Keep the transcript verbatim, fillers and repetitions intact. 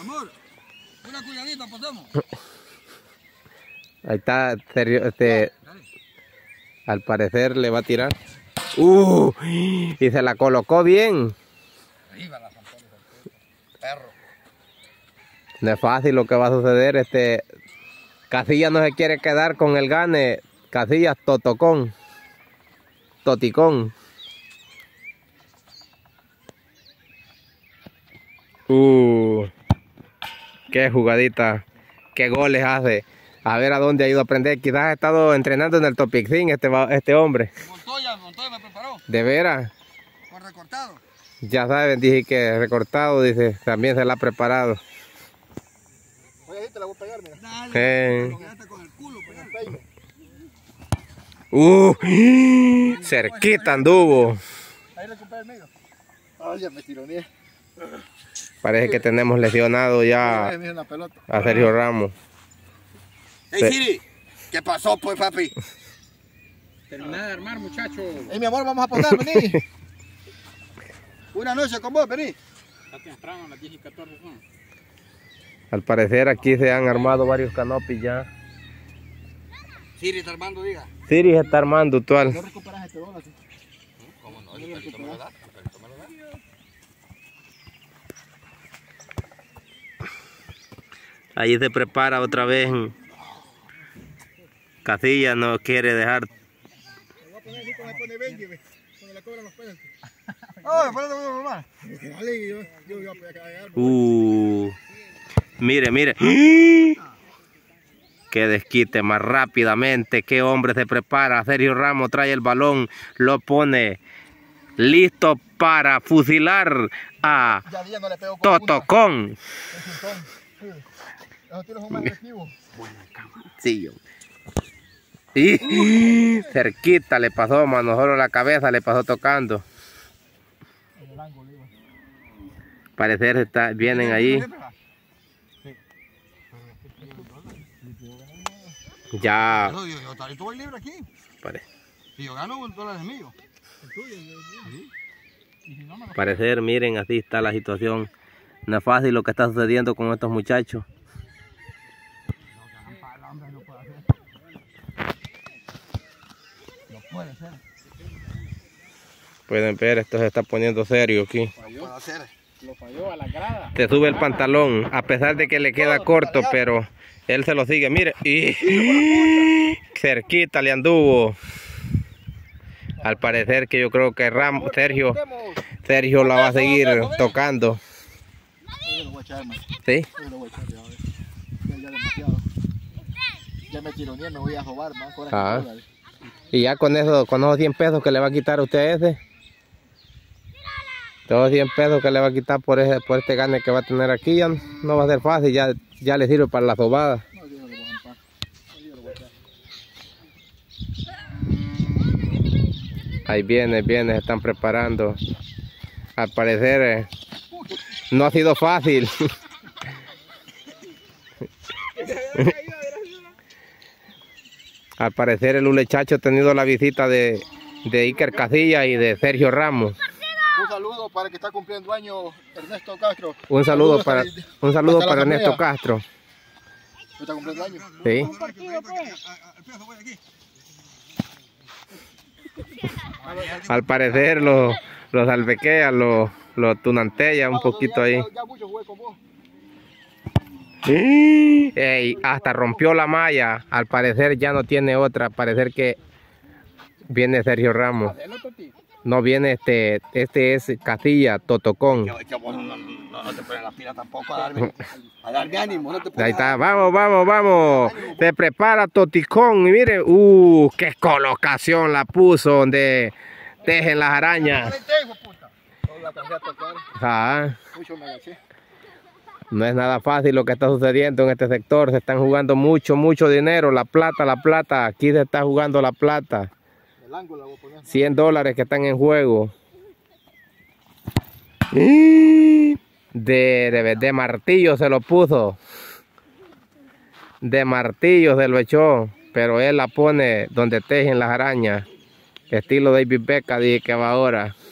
Amor, una cuidadita, pasamos. Ahí está, serio, este, al parecer le va a tirar. Uh, y se la colocó bien. Arriba la perro. No es fácil lo que va a suceder. Este Casillas no se quiere quedar con el gane. Casillas totocón. Toticón. Uh, qué jugadita. Qué goles hace. A ver a dónde ha ido a aprender. Quizás ha estado entrenando en el Topixín este, este hombre. Montoya, Montoya me preparó. ¿De veras? Por recortado. Ya saben, dije que recortado, dice, también se la ha preparado. Oye, ahí te la voy a pegar, mira. Dale, eh. quédate con el culo, pegar. Uh, cerquita anduvo. Ahí recupera el medio. Ay, ya me tironeé. Parece que tenemos lesionado ya a Sergio Ramos. Hey Siri, ¿qué pasó pues, papi? Terminá de armar, muchacho. Hey, mi amor, vamos a apostar, vení. Una noche con vos, vení. Ya temprano, a las diez y catorce son. Al parecer aquí se han armado varios canopis ya. Siri está armando, diga. Siri se está armando, actual. ¿No recuperas este dólar? ¿Sí? ¿Cómo no? El perrito me lo da. El perrito me lo da. Ahí se prepara otra vez. Casillas no quiere dejar. Me voy a poner así como se pone Benji, cuando le cobran los pesos. ¡Oh, ponete muy normal! Dale, yo, yo, yo, yo, Uh, mire, mire. Que desquite más rápidamente. Qué hombre se prepara. Sergio Ramos trae el balón, lo pone listo para fusilar a Totocón. Los tiros son más agresivos. Sí, yo. Y cerquita le pasó, mano, solo la cabeza le pasó tocando. Parecer está, vienen ahí. Ya. Yo, yo, yo, yo voy libre aquí. Pare. Si yo gano, un dólar es mío. El tuyo, ¿Sí? Parecer, miren, así está la situación. No es fácil lo que está sucediendo con estos muchachos. No puede ser. Pueden ver, esto se está poniendo serio aquí. No puede ser. Lo falló a la grada. Te sube el pantalón, a pesar de que le queda corto, pero él se lo sigue, mire. Y cerquita le anduvo. Al parecer que yo creo que Ram, Sergio, Sergio la va a seguir tocando. ¿Sí? Ya me tironeé, me voy a robar más. Ah. Y ya con eso, con esos cien pesos que le va a quitar a usted ese. Todos cien pesos que le va a quitar por ese, por este gane que va a tener aquí, ya no va a ser fácil, ya, ya le sirve para la sobada. Ahí viene, viene, se están preparando. Al parecer eh, no ha sido fácil. Al parecer el Ulechacho ha tenido la visita de, de Iker Casillas y de Sergio Ramos. Un saludo para el que está cumpliendo año, Ernesto Castro. Un saludo para, un saludo para Ernesto Castro. ¿Está cumpliendo año? Sí. Al parecer los, los albequeas, los, los tunantellas un poquito ahí. Ey, hasta rompió la malla. Al parecer ya no tiene otra. Al parecer que viene Sergio Ramos. No viene este, este es Casillas, Totocón. No, no, no, no te pones la pila tampoco a darme, a darme ánimo. No te pones Ahí está, vamos, vamos, vamos. Se prepara Toticón y mire, uh, qué colocación la puso donde tejen las arañas. Ah. No es nada fácil lo que está sucediendo en este sector. Se están jugando mucho, mucho dinero. La plata, la plata. Aquí se está jugando la plata. cien dólares que están en juego. De, de, de martillo se lo puso. De martillo se lo echó. Pero él la pone donde tejen las arañas. Estilo David Beckham, dije que va ahora.